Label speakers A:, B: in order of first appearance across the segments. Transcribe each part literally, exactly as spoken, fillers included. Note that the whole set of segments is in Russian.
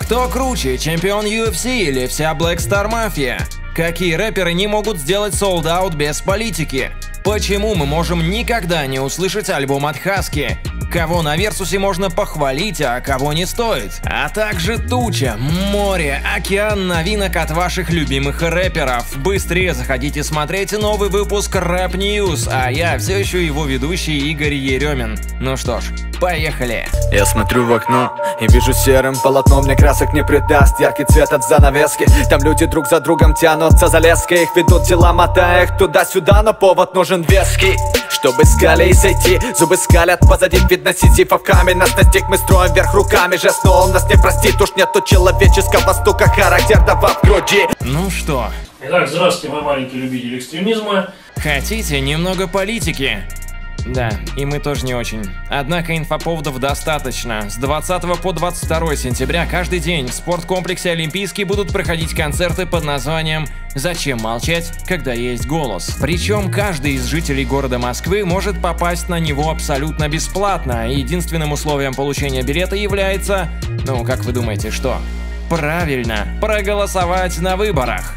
A: Кто круче, чемпион ю эф си или вся Black Star Mafia? Какие рэперы не могут сделать солд-аут без политики? Почему мы можем никогда не услышать альбом от Хаски? Кого на Версусе можно похвалить, а кого не стоит? А также туча, море, океан новинок от ваших любимых рэперов. Быстрее заходите смотреть новый выпуск Рэп Ньюс, а я все еще его ведущий Игорь Еремин. Ну что ж, поехали!
B: Я смотрю в окно и вижу серым полотном, мне красок не придаст яркий цвет от занавески. Там люди друг за другом тянутся за леской, их ведут дела, мотая их туда-сюда, но повод нужен веский. Чтобы скали и сойти, зубы скалят, позади видно Сизифов камень. Нас настиг, мы строим вверх руками, жест, но он нас не простит. Уж нету человеческого стука характерного в груди.
A: Ну что?
C: Итак, здравствуйте, вы маленький любитель экстремизма.
A: Хотите немного политики? Да, и мы тоже не очень. Однако инфоповодов достаточно. С двадцатого по двадцать второе сентября каждый день в спорткомплексе Олимпийский будут проходить концерты под названием «Зачем молчать, когда есть голос?». Причем каждый из жителей города Москвы может попасть на него абсолютно бесплатно. И единственным условием получения билета является, ну как вы думаете, что? Правильно, проголосовать на выборах.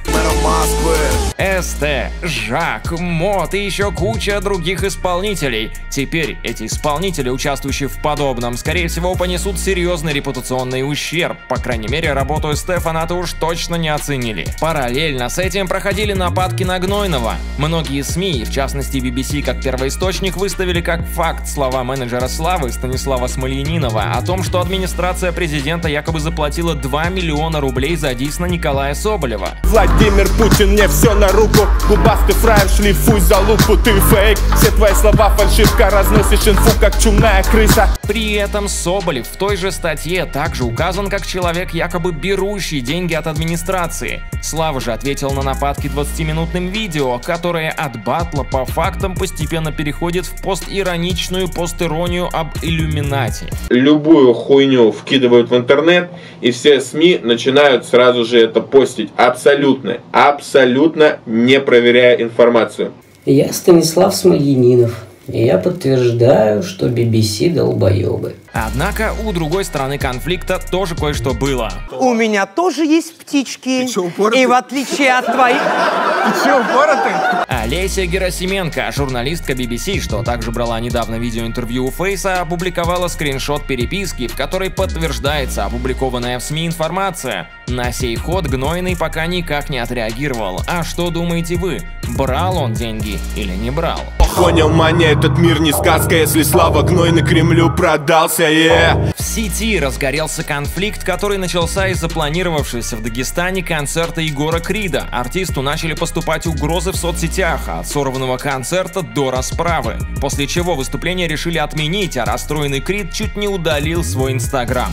A: СТ, Жак, Мот и еще куча других исполнителей. Теперь эти исполнители, участвующие в подобном, скорее всего понесут серьезный репутационный ущерб. По крайней мере, работу СТ фанаты уж точно не оценили. Параллельно с этим проходили нападки на Гнойного. Многие СМИ, в частности би би си как первоисточник, выставили как факт слова менеджера Славы Станислава Смольянинова о том, что администрация президента якобы заплатила два миллиона рублей за дисс на Николая Соболева.
D: Владимир Путин, мне все на руку. Губастый фраер, шлифуй за лупу, ты фейк. Все твои слова фальшивка, разносишь инфу, как чумная крыса.
A: При этом Соболев в той же статье также указан как человек, якобы берущий деньги от администрации. Слава же ответил на нападки двадцатиминутным видео, которое от батла по фактам постепенно переходит в постироничную постиронию об иллюминати.
E: Любую хуйню вкидывают в интернет, и все СМИ начинают сразу же это постить. Абсолютно, абсолютно не проверяя информацию.
F: Я Станислав Смольянинов. И я подтверждаю, что би би си долбоебы.
A: Однако у другой стороны конфликта тоже кое-что было.
G: У меня тоже есть птички.
H: Ты чё, упоротый?
G: И в отличие от твоих...
H: Ты чё, упоротый?
A: Олеся Герасименко, журналистка би би си, что также брала недавно видеоинтервью у Фейса, опубликовала скриншот переписки, в которой подтверждается опубликованная в СМИ информация. На сей ход Гнойный пока никак не отреагировал. А что думаете вы? Брал он деньги или не брал?
D: Понял, маня, этот мир не сказка, если Слава Гнойный Кремлю продался, yeah.
A: В сети разгорелся конфликт, который начался из запланировавшегося в Дагестане концерта Егора Крида. Артисту начали поступать угрозы в соцсетях, от сорванного концерта до расправы. После чего выступление решили отменить, а расстроенный Крид чуть не удалил свой инстаграм.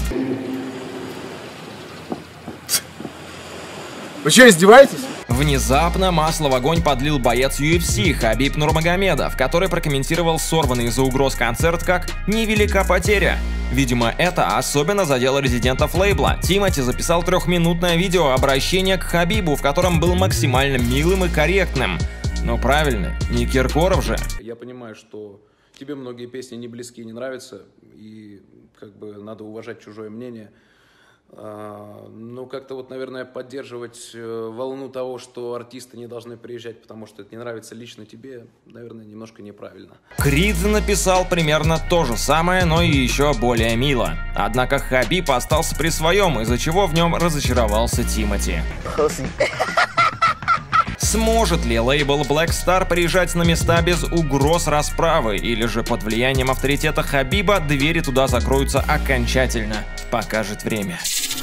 H: Вы что, издеваетесь?
A: Внезапно масло в огонь подлил боец ю эф си Хабиб Нурмагомедов, который прокомментировал сорванный из-за угроз концерт как «невелика потеря». Видимо, это особенно задело резидентов лейбла. Тимати записал трехминутное видео обращения к Хабибу, в котором был максимально милым и корректным. Ну правильно, не Киркоров же.
I: Я понимаю, что тебе многие песни не близки и не нравятся, и как бы надо уважать чужое мнение. Ну, как-то вот, наверное, поддерживать волну того, что артисты не должны приезжать, потому что это не нравится лично тебе, наверное, немножко неправильно.
A: Крид написал примерно то же самое, но и еще более мило. Однако Хабиб остался при своем, из-за чего в нем разочаровался Тимати. Сможет ли лейбл Black Star приезжать на места без угроз расправы, или же под влиянием авторитета Хабиба двери туда закроются окончательно? Покажет время.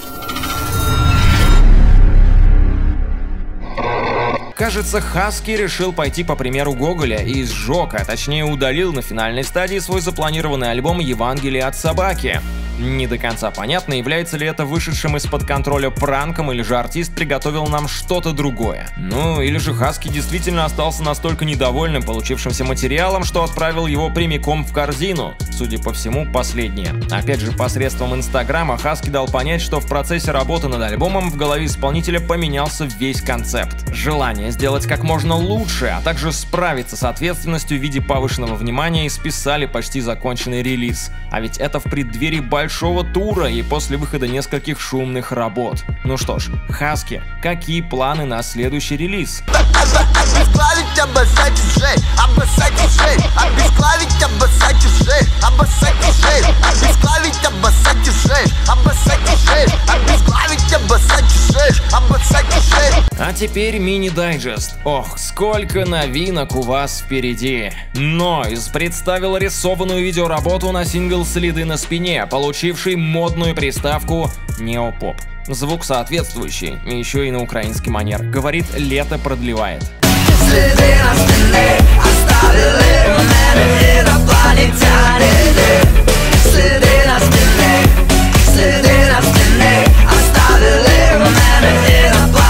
A: Кажется, Хаски решил пойти по примеру Гоголя и сжег, а точнее удалил на финальной стадии свой запланированный альбом «Евангелие от собаки». Не до конца понятно, является ли это вышедшим из-под контроля пранком, или же артист приготовил нам что-то другое. Ну, или же Хаски действительно остался настолько недовольным получившимся материалом, что отправил его прямиком в корзину. Судя по всему, последнее. Опять же, посредством инстаграма Хаски дал понять, что в процессе работы над альбомом в голове исполнителя поменялся весь концепт. Желание сделать как можно лучше, а также справиться с ответственностью в виде повышенного внимания, и списали почти законченный релиз. А ведь это в преддверии большого большого тура и после выхода нескольких шумных работ. Ну что ж, Хаски, какие планы на следующий релиз?
J: Обезглавить, обоссать ушей, обоссать ушей, обезглавить, обоссать ушей, обоссать ушей, обезглавить, обоссать ушей, обоссать ушей, обезглавить, обоссать ушей, обоссать ушей.
A: А теперь мини-дайджест. Ох, сколько новинок у вас впереди. Нойз представил рисованную видеоработу на сингл «Следы на спине», получивший модную приставку «Неопоп». Звук соответствующий, еще и на украинский манер. Говорит, лето продлевает.
J: Следы на спине оставили меня инопланетяне. Следы на спине, следы на спине оставили меня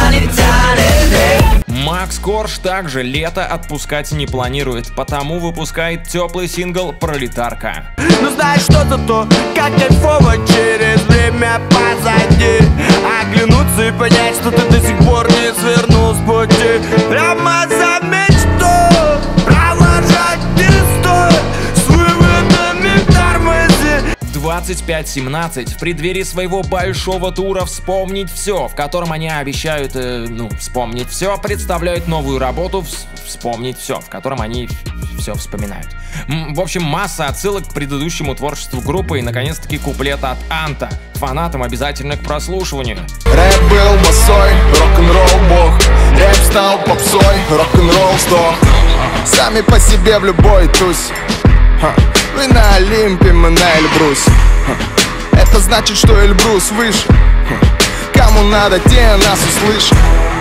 J: инопланетяне.
A: Макс Корж также лето отпускать не планирует, потому выпускает теплый сингл «Пролетарка».
J: Ну знаешь что-то то, как кайфово через время позади. Оглянуться и понять, что ты до сих пор не свернул с пути. Прямо за мечту провожать не стоит с выводами в тормозе.
A: двадцать пять семнадцать в преддверии своего большого тура «Вспомнить все», в котором они обещают, э, ну, вспомнить все, представляют новую работу вс «Вспомнить все», в котором они все вспоминают. М в общем, масса отсылок к предыдущему творчеству группы и, наконец-таки, куплет от Анта. Фанатам обязательно к прослушиванию.
K: Рэп был басой, рок-н-ролл бог. Рэп стал попсой, рок-н-ролл сдох. Сами по себе в любой тусь. Вы на Олимпе, мы на Эльбрусе. Это значит, что Эльбрус выше. Кому надо, те нас услышат.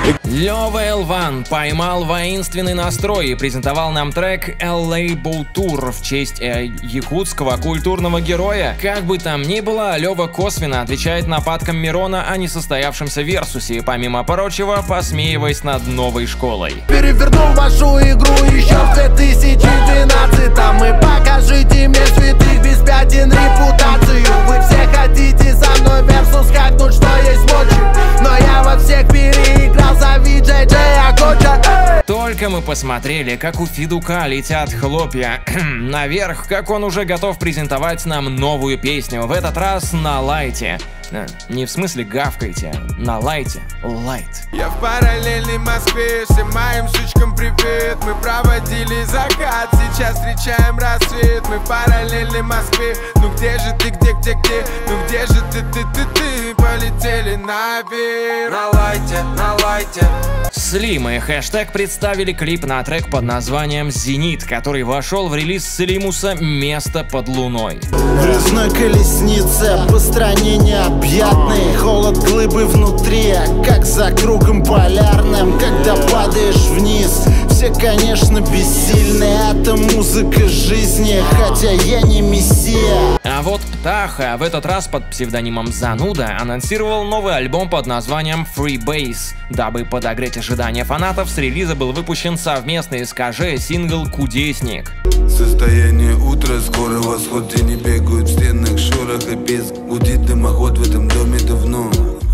A: Лёва Элван поймал воинственный настрой и презентовал нам трек эл эй Boat Tour в честь э, якутского культурного героя. Как бы там ни было, Лёва косвенно отвечает нападкам Мирона о несостоявшемся версусе, помимо прочего, посмеиваясь над новой школой.
J: Переверну вашу игру еще в две тысячи двенадцатом. И покажите мне святых без пятен репутацию. Вы все хотите со мной версус хакнуть, что есть мочи, но я во всех переиграл за ви джей джей Акоча.
A: Только мы посмотрели, как у Федука летят хлопья наверх, как он уже готов презентовать нам новую песню, в этот раз на лайте. Не в смысле гавкайте, на лайте, лайт.
L: Я в параллельной Москве, всем моим сучкам привет. Мы проводили закат, сейчас встречаем рассвет. Мы в параллельной Москве, ну где же ты, где, где, где? Ну где же ты, ты, ты, ты? Полетели наверх.
J: На лайте, на лайте.
A: Слим и Хэштег представили клип на трек под названием «Зенит», который вошел в релиз Слимуса «Место под луной».
M: В резной колеснице по стране необъятной, холод глыбы внутри, как за кругом полярным. Когда падаешь вниз, все, конечно, бессильны. Это музыка жизни, хотя я не мессия.
A: А вот Птаха в этот раз под псевдонимом Зануда анонсировал новый альбом под названием Freebase. Дабы подогреть ожидания фанатов, с релиза был выпущен совместный с КЖ сингл «Кудесник».
L: Состояние утра, скоро восход, тени бегают в стенных шорах и песк. Гудит дымоход в этом доме давно.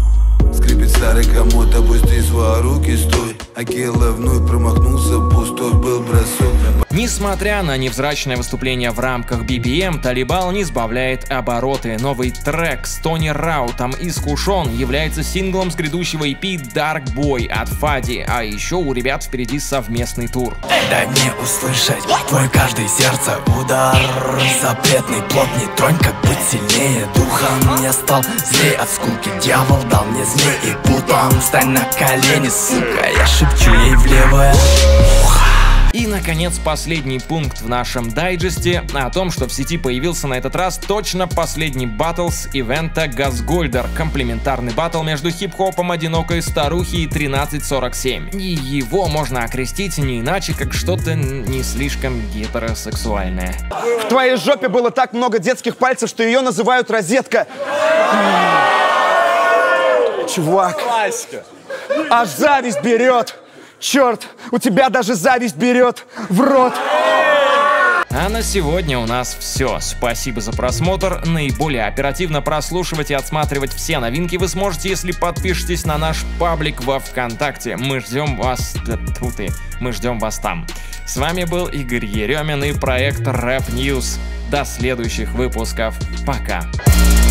L: Скрипит старый комод, опусти свои руки, стой. Акела вновь промахнулся, пустой был бросок.
A: Несмотря на невзрачное выступление в рамках би би эм, Талибал не сбавляет обороты. Новый трек с Тони Раутом «Искушен» является синглом с грядущего и пи Dark Boy от Фади, а еще у ребят впереди совместный тур.
N: Дай мне услышать твой каждый сердце удар. Запретный плод не тронь, как быть сильнее духом. Я стал злей от скуки, дьявол дал мне змей и путом. Встань на колени, сука, я шепчу ей в левое ухо.
A: И, наконец, последний пункт в нашем дайджесте о том, что в сети появился на этот раз точно последний батл с ивента Газгольдер, комплементарный батл между хип-хопом одинокой старухи и тринадцать сорок семь. И его можно окрестить не иначе, как что-то не слишком гетеросексуальное.
H: В твоей жопе было так много детских пальцев, что ее называют розетка. Чувак, аж зависть берет. Черт, у тебя даже зависть берет в рот.
A: А на сегодня у нас все. Спасибо за просмотр. Наиболее оперативно прослушивать и отсматривать все новинки вы сможете, если подпишетесь на наш паблик во ВКонтакте. Мы ждем вас... Тьфу ты. Мы ждем вас там. С вами был Игорь Еремин и проект Рэп Ньюс. До следующих выпусков. Пока.